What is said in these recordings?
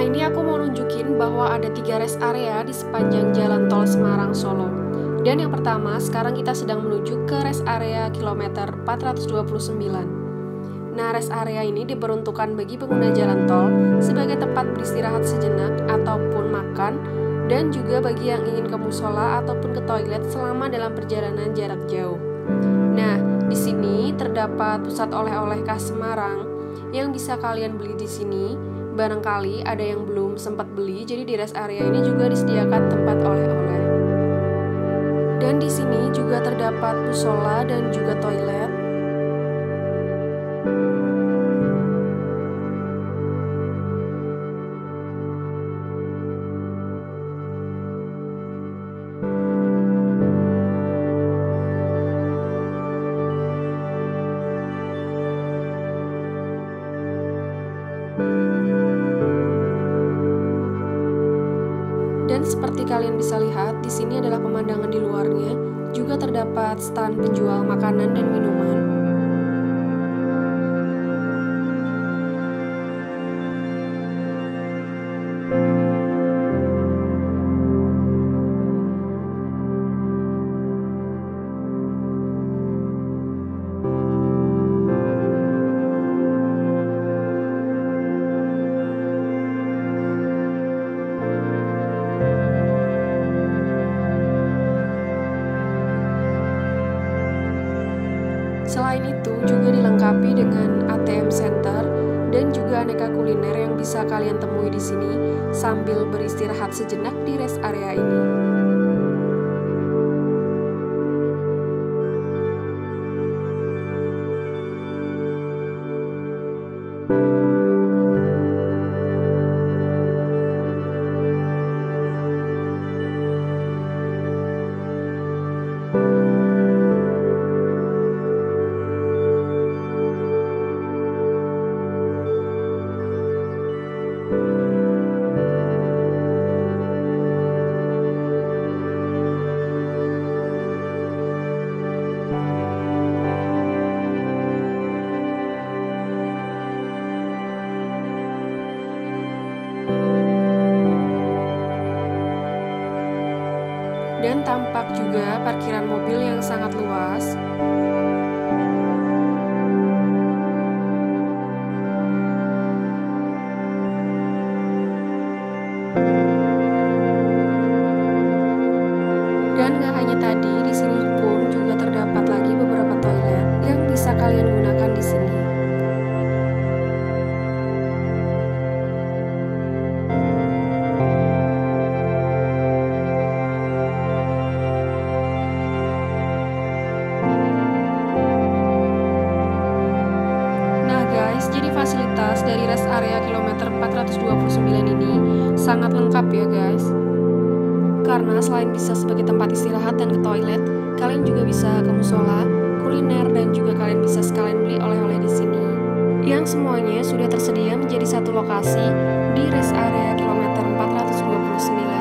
Nah, ini aku mau nunjukin bahwa ada 3 rest area di sepanjang jalan tol Semarang-Solo. Dan yang pertama, sekarang kita sedang menuju ke rest area kilometer 429. Nah, rest area ini diperuntukkan bagi pengguna jalan tol sebagai tempat beristirahat sejenak ataupun makan, dan juga bagi yang ingin ke musola ataupun ke toilet selama dalam perjalanan jarak jauh. Nah, di sini terdapat pusat oleh-oleh khas Semarang yang bisa kalian beli di sini. Barangkali ada yang belum sempat beli, jadi di rest area ini juga disediakan tempat oleh-oleh. Dan di sini juga terdapat musola dan juga toilet. Dan seperti kalian bisa lihat, di sini adalah pemandangan di luarnya. Juga terdapat stand penjual makanan dan minuman. Selain itu, juga dilengkapi dengan ATM Center dan juga aneka kuliner yang bisa kalian temui di sini sambil beristirahat sejenak di rest area ini. Dan tampak juga parkiran mobil yang sangat luas. Dan gak hanya tadi, di sini pun juga terdapat lagi beberapa toilet yang bisa kalian gunakan di sini. Jadi fasilitas dari rest area kilometer 429 ini sangat lengkap ya guys. Karena selain bisa sebagai tempat istirahat dan ke toilet, kalian juga bisa ke musola, kuliner, dan juga kalian bisa sekalian beli oleh-oleh di sini. Yang semuanya sudah tersedia menjadi satu lokasi di rest area kilometer 429.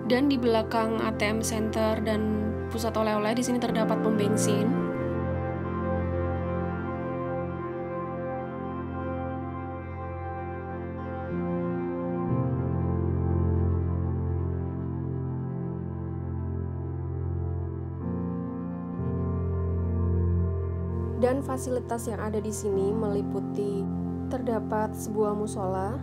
Dan di belakang ATM Center dan pusat oleh-oleh di sini terdapat pom bensin. Dan fasilitas yang ada di sini meliputi terdapat sebuah musola,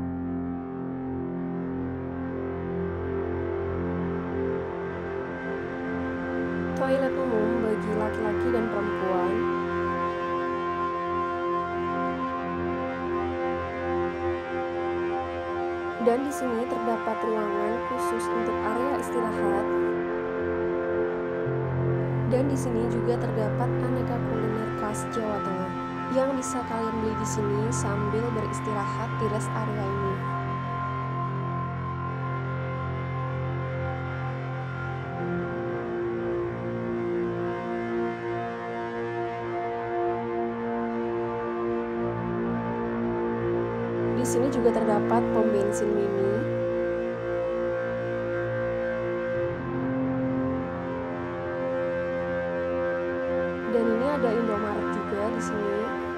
toilet umum bagi laki-laki dan perempuan, dan di sini terdapat ruangan khusus untuk area istirahat. Dan di sini juga terdapat aneka kuliner khas Jawa Tengah yang bisa kalian beli di sini sambil beristirahat di rest area ini. Di sini juga terdapat pom bensin mini. Dan ini ada Indomaret juga di sini.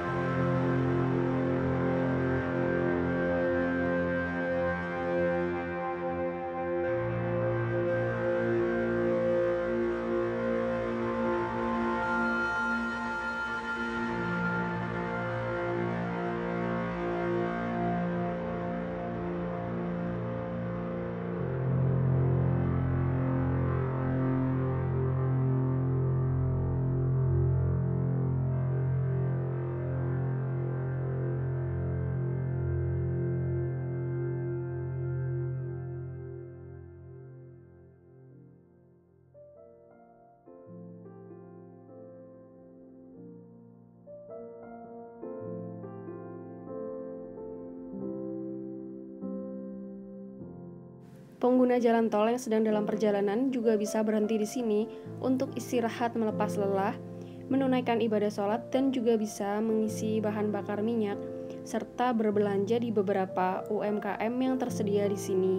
Pengguna jalan tol yang sedang dalam perjalanan juga bisa berhenti di sini untuk istirahat melepas lelah, menunaikan ibadah sholat, dan juga bisa mengisi bahan bakar minyak, serta berbelanja di beberapa UMKM yang tersedia di sini.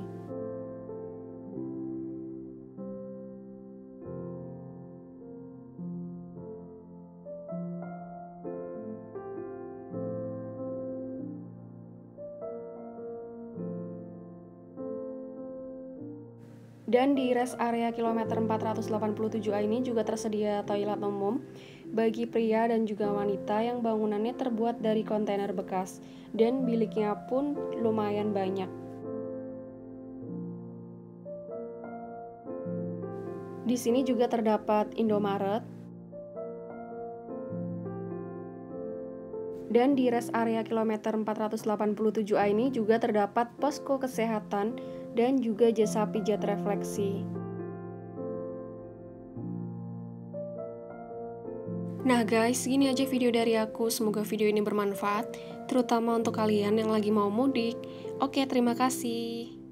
Dan di rest area kilometer 487A ini juga tersedia toilet umum bagi pria dan juga wanita yang bangunannya terbuat dari kontainer bekas dan biliknya pun lumayan banyak. Di sini juga terdapat Indomaret. Dan di rest area kilometer 487A ini juga terdapat posko kesehatan dan juga jasa pijat refleksi. Nah guys, segini aja video dari aku. Semoga video ini bermanfaat, terutama untuk kalian yang lagi mau mudik. Oke, terima kasih.